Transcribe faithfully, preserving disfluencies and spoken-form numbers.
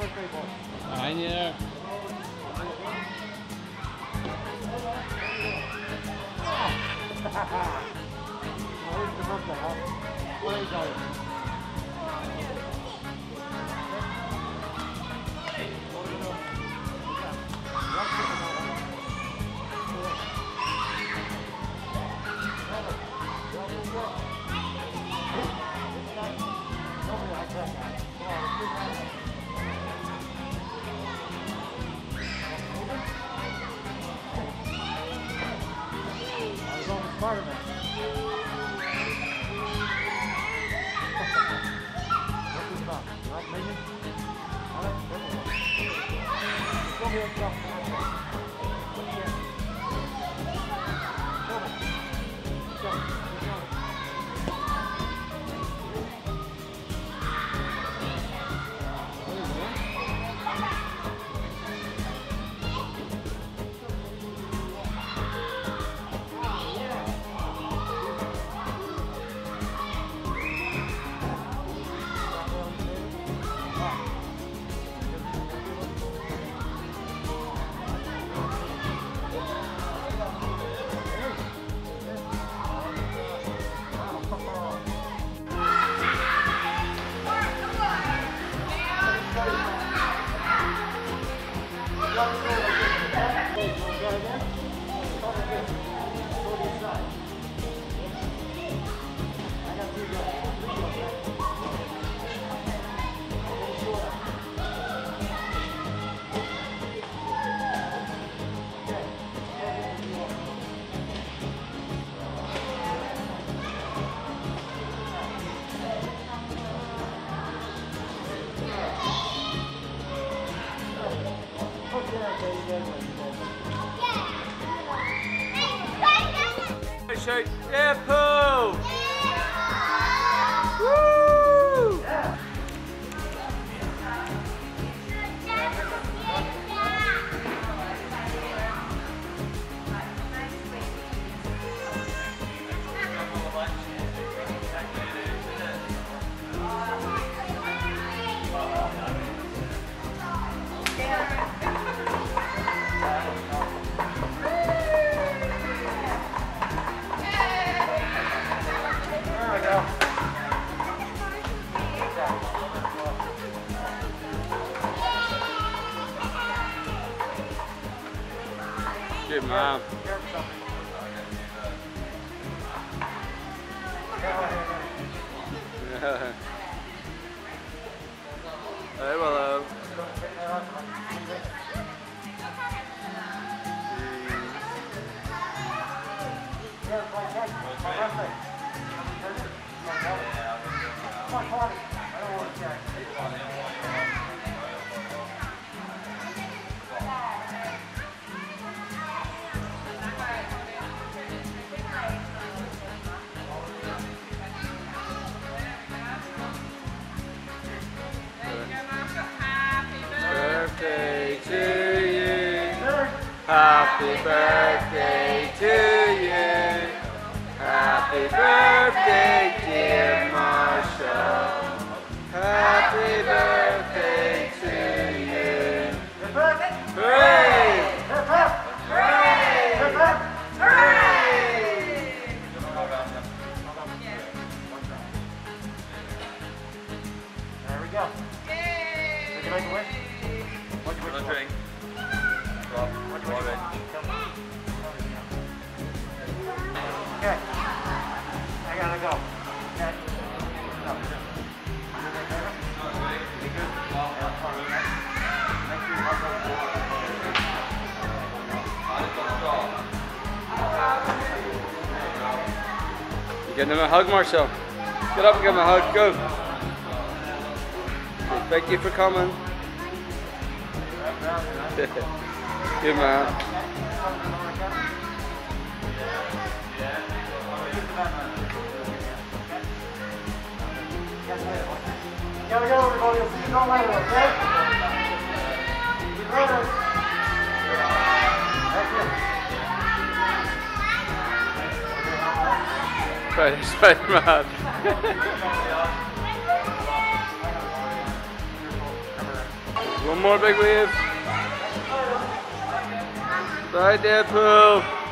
Behind you there. Spider-Man. What's this about? You like Minions? I like the purple one. Show me that stuff. What do you get? Show me. Show me. Show me. Shout, yeah, Paul! Yeah. Woo! Yeah. Good man. Hey, hello. Birthday to you. Happy birthday to you. Happy birthday, dear Marshall. Happy birthday to you. Hooray! Hooray! Hooray! There we go. Did you make a wish? What'd you wish for? Drink. What'd you wish for? Okay. I gotta go. Okay. No. Be good. Have fun. Thank you. You getting him a hug, Marshall? Get up and give him a hug. Go. Thank you for coming. Good man. Gotta go, everybody. I'll see you all later, okay? Be better. Thank you. Spider-Man. One more big wave. Right there, Pooh.